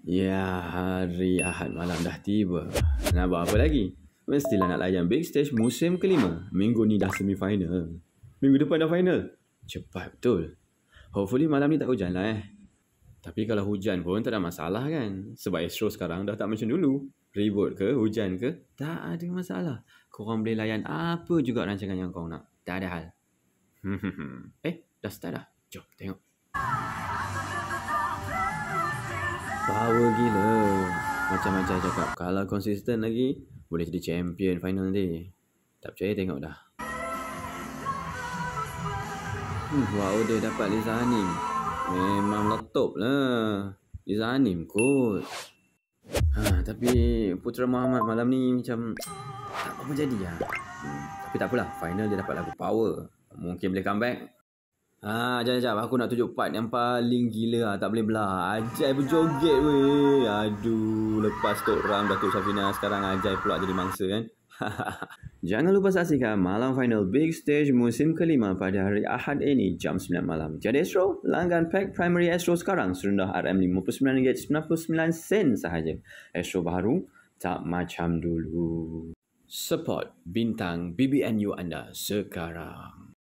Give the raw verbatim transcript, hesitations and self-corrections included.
Ya, hari Ahad malam dah tiba. Nak buat apa lagi? Mestilah nak layan big stage musim kelima. Minggu ni dah semi-final. Minggu depan dah final. Cepat betul. Hopefully malam ni tak hujan lah eh. Tapi kalau hujan pun tak ada masalah kan. Sebab Astro sekarang dah tak macam dulu. Ribut ke, hujan ke, tak ada masalah. Korang boleh layan apa juga rancangan yang kau nak. Tak ada hal. eh, dah start dah. Jom tengok. Power gila. Macam-macam cakap. Kalau konsisten lagi, boleh jadi champion final nanti. Tak percaya tengok dah. Hmm, wow, dia dapat Liza Hanim. Memang letop lah. Liza Hanim kot. Ha, tapi Putera Muhammad malam ni macam tak apa jadi lah. Hmm, tapi tak apalah. Final dia dapat lagu Power. Mungkin boleh comeback. Ha, jap-jap. Aku nak tunjuk part yang paling gila lah. Tak boleh belah. Ajai berjoget weh. Aduh. Lepas Tok Ram, Datuk Safina. Sekarang Ajai pula jadi mangsa kan. Jangan lupa saksikan malam final Big Stage musim kelima pada hari Ahad ini jam sembilan malam. Jadi Astro, langgan pack primary Astro sekarang serendah R M lima puluh sembilan ringgit sembilan puluh sembilan sen sahaja. Astro baru, tak macam dulu. Support bintang B B N U anda sekarang.